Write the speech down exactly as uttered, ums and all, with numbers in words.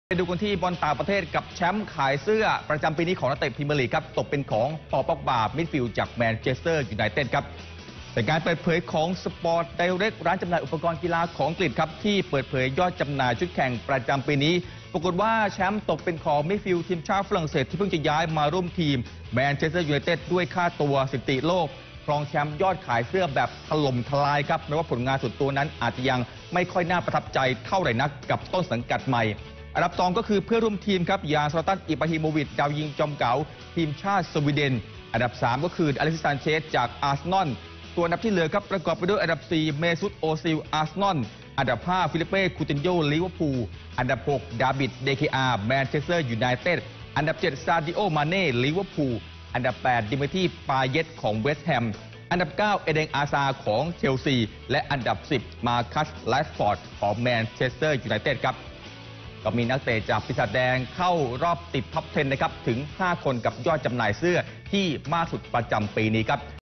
ไปดูกันที่บอลต่างประเทศกับแชมป์ขายเสื้อประจำปีนี้ของนักเตะพรีเมียร์ลีกครับตกเป็นของปอ ป็อกบามิดฟิลด์จากแมนเชสเตอร์ยูไนเต็ดครับเป็นการเปิดเผยของสปอร์ตไดเรกร้านจำหน่ายอุปกรณ์กีฬาของอังกฤษครับที่เปิดเผยยอดจำหน่ายชุดแข่งประจำปีนี้ปรากฏว่าแชมป์ตกเป็นของมิดฟิลด์ทีมชาติฝรั่งเศสที่เพิ่งจะย้ายมาร่วมทีมแมนเชสเตอร์ยูไนเต็ดด้วยค่าตัวสถิติโลกครองแชมป์ยอดขายเสื้อแบบถล่มทลายครับแม้ว่าผลงานส่วนตัวนั้นอาจจะยังไม่ค่อยน่าประทับใจเท่าไหร่นักกับต้นสังกัดใหม่อันดับสองก็คือเพื่อร่วมทีมครับอย่างซาตันอิบราฮิโมวิชดาวยิงจอมเก๋าทีมชาติสวีเดนอันดับสามก็คืออเล็กซิสซานเชสจากอาร์เซนอลตัวอันดับที่เหลือครับประกอบไปด้วยอันดับสี่เมซุตโอซิลอาร์เซนอลอันดับห้าฟิลิเป้คูตินโญลิเวอร์พูลอันดับหกดาวิดเดเคอาร์แมนเชสเตอร์ยูไนเต็ดอันดับเจ็ดซาดิโอมาเน่ลิเวอร์พูลอันดับแปดดิมิทรีปาเยตของเวสต์แฮมอันดับเก้าเอเดงอาซาของเชลซีและอันดับสิบมาคัสแรชฟอร์ดของแมนเชสเตอร์ยูไนเต็ดครับก็มีนักเตะจากปีศาจแดงเข้ารอบติดท็อปสิบนะครับถึงห้าคนกับยอดจำหน่ายเสื้อที่มากสุดประจำปีนี้ครับ